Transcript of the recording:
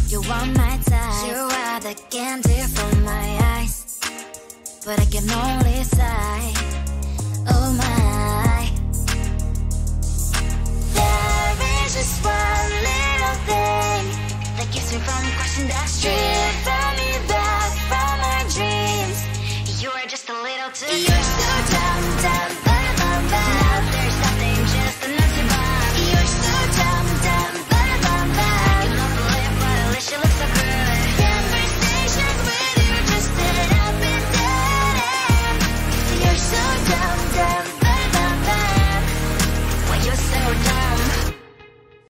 You are my type. You are the candy for my eyes, but I can only sigh. Oh my. There is just one little thing that keeps me from crossing that street. Drive me back from my dreams. You are just a little too close.